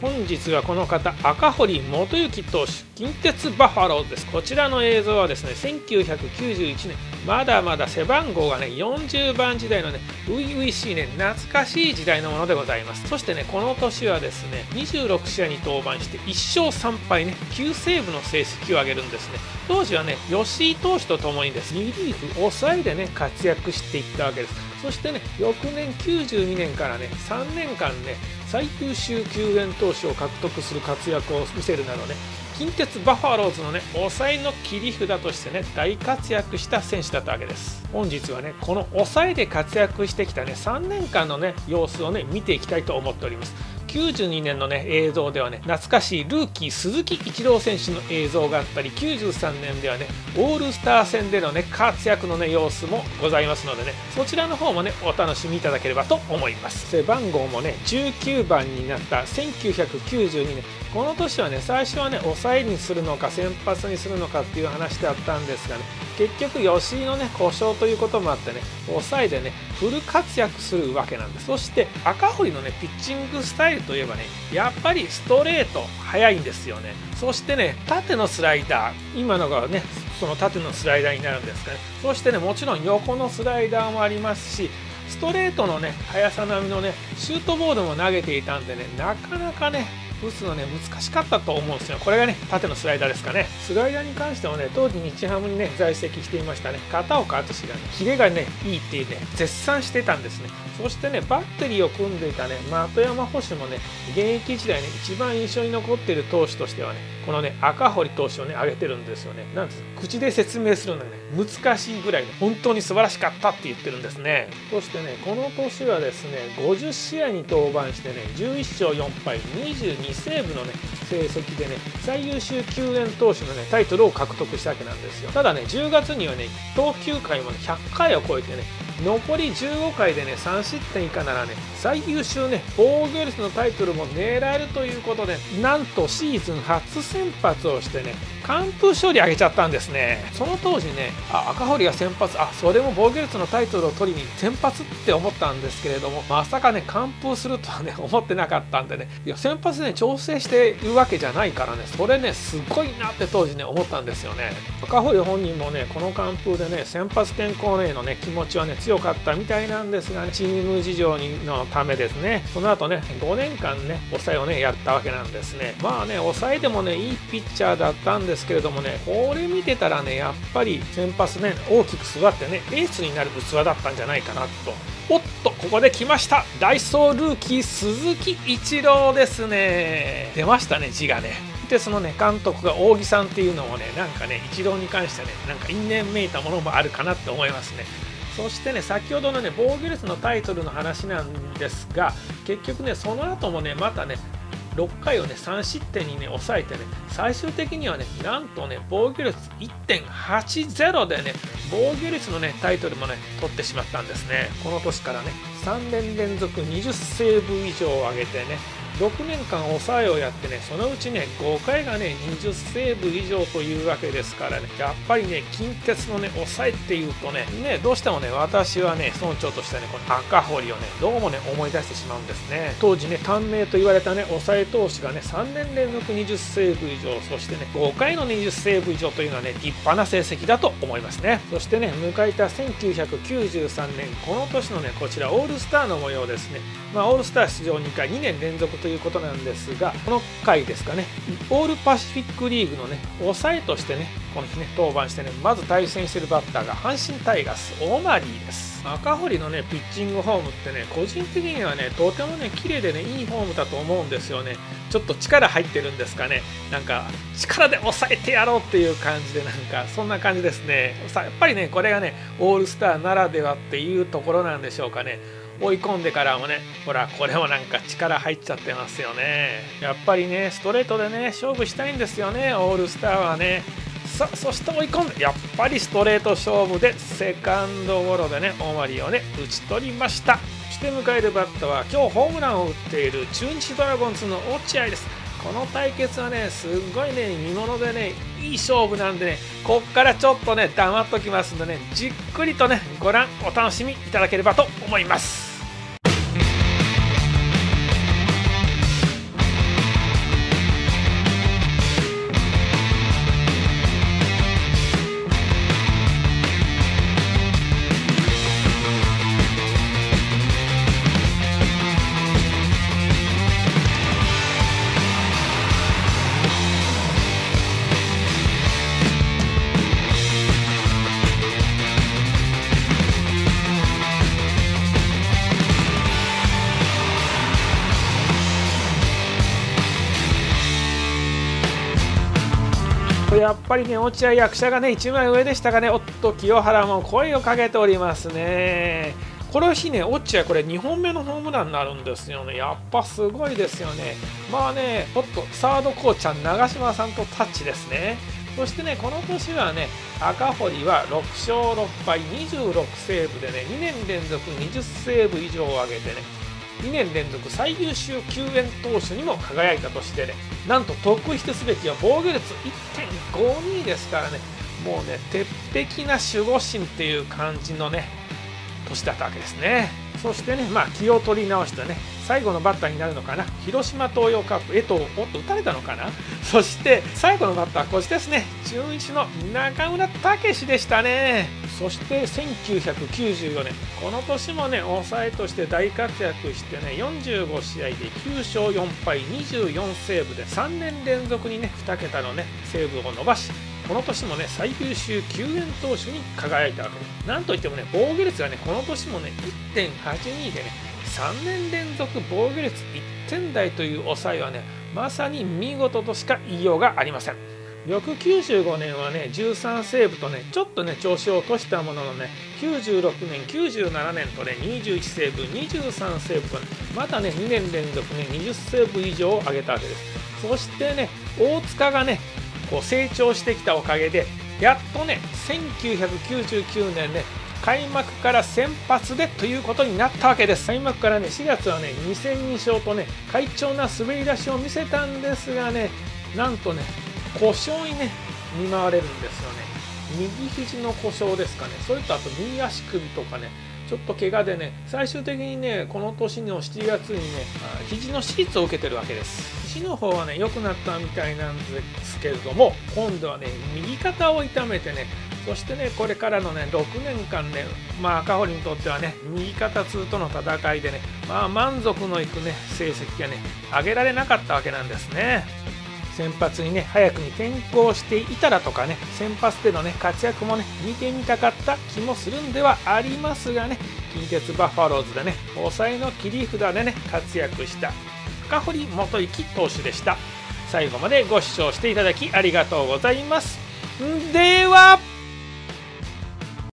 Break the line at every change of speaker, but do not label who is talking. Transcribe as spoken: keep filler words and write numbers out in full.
本日はこの方、赤堀元行投手、近鉄バファローズです。こちらの映像はですね、せんきゅうひゃくきゅうじゅういちねん、まだまだ背番号がね、よんじゅうばん時代のね、初々しいね、懐かしい時代のものでございます。そしてね、この年はですね、にじゅうろくしあいに登板していっしょうさんぱいね、きゅうセーブの成績を上げるんですね。当時はね、吉井投手とともにですね、リリーフ、抑えでね、活躍していったわけです。そしてね、翌年きゅうじゅうにねんからね、さんねんかんね、最優秀救援投手を獲得する活躍を見せるなどね、近鉄バファローズのね、抑えの切り札としてね、大活躍した選手だったわけです。本日はね、この抑えで活躍してきたね、さんねんかんのね、様子をね、見ていきたいと思っております。きゅうじゅうにねんのね映像ではね、懐かしいルーキー鈴木一郎選手の映像があったり、きゅうじゅうさんねんではねオールスター戦でのね活躍のね様子もございますのでね、そちらの方もねお楽しみいただければと思います。背番号もねじゅうきゅうばんになったせんきゅうひゃくきゅうじゅうにねん、この年はね最初はね抑えにするのか先発にするのかっていう話であったんですがね、結局吉井のね故障ということもあってね、抑えでねフル活躍するわけなんです。そして赤堀のねピッチングスタイルといえばね、やっぱりストレート速いんですよね。そしてね縦のスライダー、今のがねその縦のスライダーになるんですかね。そしてねもちろん横のスライダーもありますし、ストレートのね速さ並みのねシュートボールも投げていたんでね、なかなかね打つのね難しかったと思うんですよ。これがね縦のスライダーですかね。スライダーに関してはね、当時日ハムにね在籍していましたね片岡敦がねキレがねいいっていうね絶賛してたんですね。そしてねバッテリーを組んでいたね的山捕手もね、現役時代ね一番印象に残っている投手としてはね、このね赤堀投手をね挙げてるんですよね。なんです口で説明するのがね難しいぐらいね本当に素晴らしかったって言ってるんですね。そしてねこの年はですねごじゅっしあいに登板してねじゅういっしょうよんぱいにじゅうにセーブのね成績でね最優秀救援投手のねタイトルを獲得したわけなんですよ。ただねじゅうがつにはね投球回もねひゃっかいを超えてね、残りじゅうごかいでねさんしってん以下ならね最優秀ね防御率のタイトルも狙えるということで、なんとシーズン初先発をしてね完封勝利上げちゃったんですね。その当時ね、あ赤堀が先発、あそれも防御率のタイトルを取りに先発って思ったんですけれども、まさかね完封するとはね思ってなかったんでね、いや先発でね調整しているわけじゃないからね、それねすごいなって当時ね思ったんですよね。赤堀本人もねこの完封でね先発転向へのね気持ちはね強かったみたいなんですが、ね、チーム事情のためですね、その後ねごねんかんね抑えをねやったわけなんですね。まあね抑えでもねいいピッチャーだったんですけれどもね、これ見てたらねやっぱり先発ね大きく座ってねエースになる器だったんじゃないかなと。おっとここで来ました、ダイソールーキー鈴木一郎ですね。出ましたね字がね。でそのね監督が扇さんっていうのもねなんかね一郎に関してはねなんか因縁めいたものもあるかなって思いますね。そしてね先ほどのね防御率のタイトルの話なんですが、結局ねその後もねまたねろっかいをねさんしってんにね抑えてね、最終的にはねなんとね防御率 いってんはちゼロ でね防御率のねタイトルもね取ってしまったんですね。この年からねさんねんれんぞくにじゅうセーブ以上を挙げてねろくねんかん抑えをやってね、そのうちねごかいがねにじゅうセーブ以上というわけですからね、やっぱりね近鉄のね抑えっていうとねねどうしてもね私はね村長としてねこの赤堀をねどうもね思い出してしまうんですね。当時ね短命と言われたね抑え投手がねさんねんれんぞくにじゅうセーブ以上、そしてねごかいのにじゅうセーブ以上というのはね立派な成績だと思いますね。そしてね迎えたせんきゅうひゃくきゅうじゅうさんねん、この年のねこちらオールスターの模様ですね。まあオールスター出場にかいにねんれんぞくということなんですが、この回ですかねオールパシフィックリーグのね抑えとしてねこの日ね登板してね、まず対戦しているバッターが阪神タイガースオマリーです。赤堀のねピッチングフォームってね個人的にはねとてもね綺麗でねいいフォームだと思うんですよね。ちょっと力入ってるんですかね、なんか力で抑えてやろうっていう感じで、なんかそんな感じですね。さやっぱりねこれがねオールスターならではっていうところなんでしょうかね。追い込んでからもねほらこれもなんか力入っちゃってますよね。やっぱりねストレートでね勝負したいんですよねオールスターはね。さあそして追い込んでやっぱりストレート勝負でセカンドゴロでねオマリをね打ち取りました。そして迎えるバッターは今日ホームランを打っている中日ドラゴンズの落合です。この対決はねすごいね見ものでねいい勝負なんでね、こっからちょっとね黙っときますんでねじっくりとねご覧お楽しみいただければと思います。 とやっぱりね、落合役者がねいちまい上でしたがね、おっと清原も声をかけておりますね。この日ね、落合これにほんめのホームランになるんですよね。やっぱすごいですよね。まあね、おっとサードコーチャン長嶋さんとタッチですね。そしてね、この年はね、赤堀はろくしょうろっぱいにじゅうろくセーブでね、にねん連続にじゅうセーブ以上を挙げてね、にねん連続最優秀救援投手にも輝いた年でね、なんと特筆すべきは防御率 いってんごに ですからね、もうね、鉄壁な守護神っていう感じのね、年だったわけですね。そしてね、まあ、気を取り直してね、最後のバッターになるのかな、広島東洋カップ、江藤、おっと打たれたのかな、そして最後のバッターはこちらですね、中日の中村武史でしたね。そしてせんきゅうひゃくきゅうじゅうよねん、この年もね、抑えとして大活躍してね、よんじゅうごしあいできゅうしょうよんぱい、にじゅうよんセーブでさんねん連続にね、にけたのね、セーブを伸ばし、この年もね、最優秀救援投手に輝いたわけです。なんといってもね、防御率がね、この年もね、いってんはちに でね、さんねん連続防御率いってんだいという抑えはね、まさに見事としか言いようがありません。翌きゅうじゅうごねんはね、じゅうさんセーブとね、ちょっとね、調子を落としたもののね、きゅうじゅうろくねん、きゅうじゅうななねんとね、にじゅういちセーブ、にじゅうさんセーブとね、またね、にねん連続ね、にじゅうセーブ以上を挙げたわけです。そしてね、大塚がね、こう成長してきたおかげで、やっとね、せんきゅうひゃくきゅうじゅうきゅうねんね、開幕から先発でということになったわけです。開幕からね、しがつはね、にせんにしょうとね、快調な滑り出しを見せたんですがね、なんとね、故障にね、見舞われるんですよね。右肘の故障ですかね、それとあと右足首とかね、ちょっと怪我でね、最終的にね、この年のしちがつにね、肘の手術を受けてるわけです。肘の方はね、良くなったみたいなんですけれども、今度はね、右肩を痛めてね、そしてね、これからのね、ろくねんかんね、まあ、赤堀にとってはね、右肩痛との戦いでね、まあ、満足のいくね、成績がね、上げられなかったわけなんですね。先発にね、早くに転向していたらとかね、先発でのね、活躍もね、見てみたかった気もするんではありますがね、近鉄バファローズでね、抑えの切り札でね、活躍した赤堀元行投手でした。最後までご視聴していただきありがとうございます。では